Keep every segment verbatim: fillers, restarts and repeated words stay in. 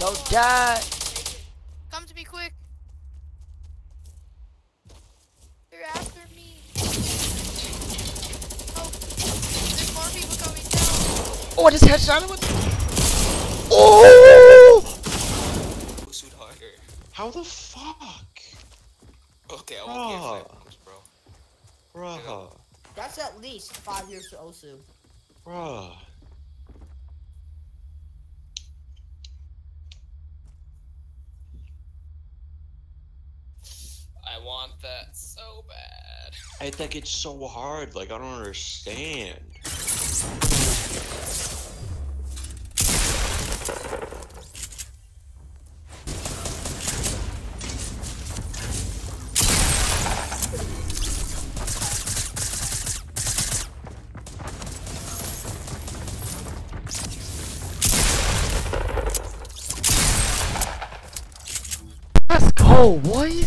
Don't die. Come to me quick. They're after me. Oh, there's more people coming down. Oh, I just headshot him with. Oh! Shoot harder. How the fuck? Okay, I won't Bruh. get flames, bro. Bruh. That's at least five years for Osu. Bruh. I want that so bad. I think it's so hard. Like, I don't understand. Let's go, boys.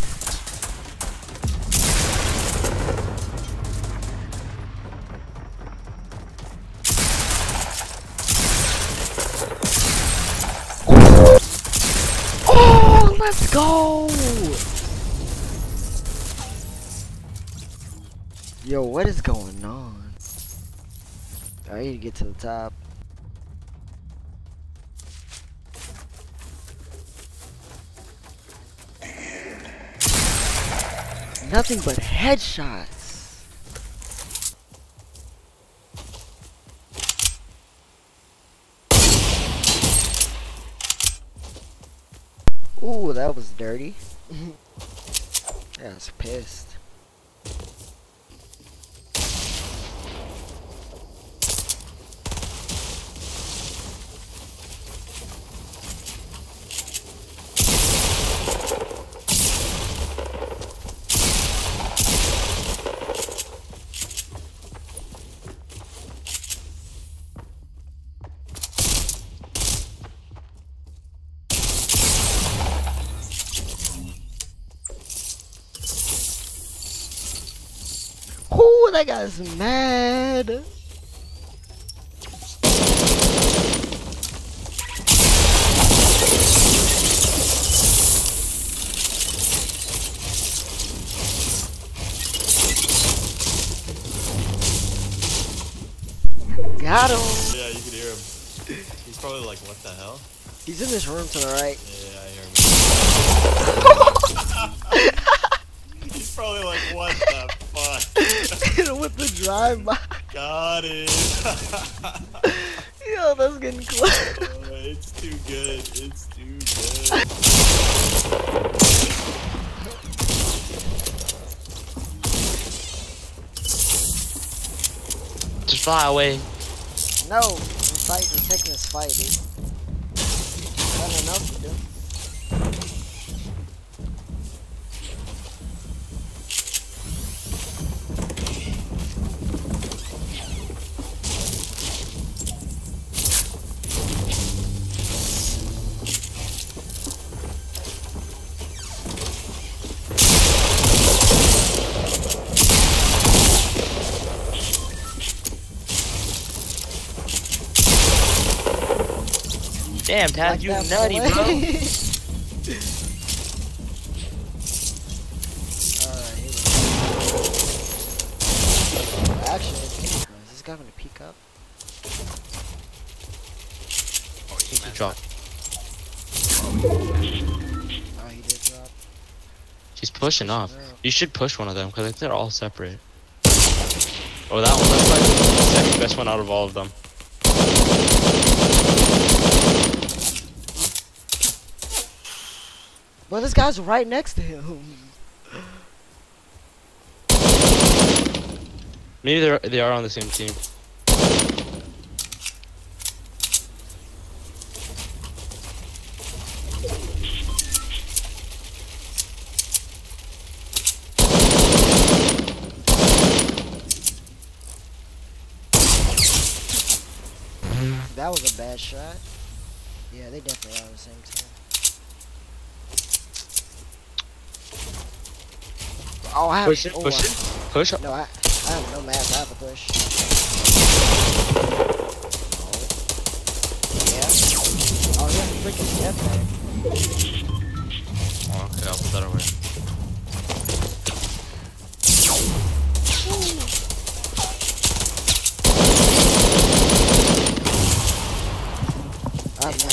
Oh, let's go. Yo, what is going on? I need to get to the top. Nothing but headshots. Ooh, that was dirty. Yeah, I was pissed. Ooh, that guy's mad. Got him. Yeah, you can hear him. He's probably like, what the hell? He's in this room to the right. Yeah, I hear him. He's probably like, what the fuck? With the drive-by. Got it. Yo, that's getting close. Oh, it's too good. It's too good. Just fly away. No, the fight, the taking this fight, dude. Nothing else to do. Damn, Taz, Like you that nutty, boy. bro. Alright, here we go. Actually, is this guy gonna peek up? Oh, He you should drop. Oh, he did drop. She's pushing off. Girl. You should push one of them, because they're all separate. Oh, that one, that's like the second best one out of all of them. But this guy's right next to him. Maybe they're, they are on the same team. That was a bad shot. Yeah, they definitely are on the same team. Oh, I have Push it, oh, push I, it, push it. No, I, I have no map. I have a push. Oh. Yeah. Oh, yeah. freaking jetpack. Oh, okay, I'll put that away. I don't know.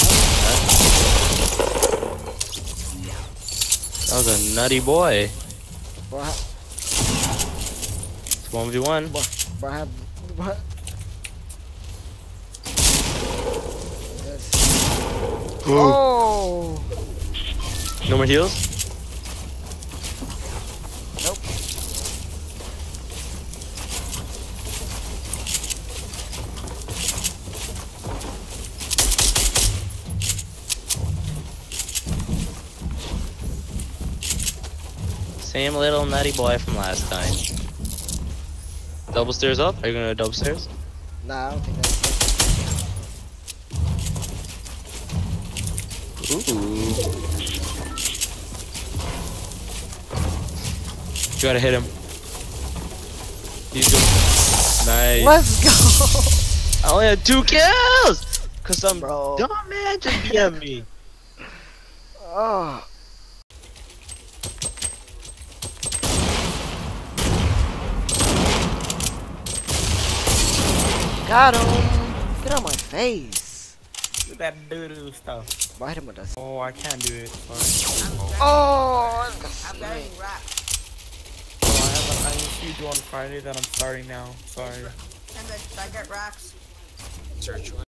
That was a nutty boy. Bro, how, It's one v one. bro, bro, how, what? Yes. Oh! No more heals? Nope. Same little nutty boy from last time. Double stairs up? Are you gonna double stairs? Nah, I don't think that's it. Ooh. You gotta hit him. He's good. Nice. Let's go! I only had two kills! Cause some Bro. dumb man just B M'd me. Oh. Got him! Get out my face! Do that doo-doo stuff. Bite him with us. Oh, I can't do it. Sorry. Oh! I'm getting racks. Oh, I have a, I received one Friday that I'm starting now. Sorry. And I, I get racks. Search one.